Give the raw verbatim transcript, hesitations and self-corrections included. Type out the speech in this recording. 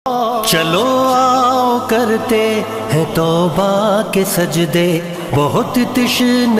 चलो आओ करते हैं तौबा के सजदे, बहुत तिश्न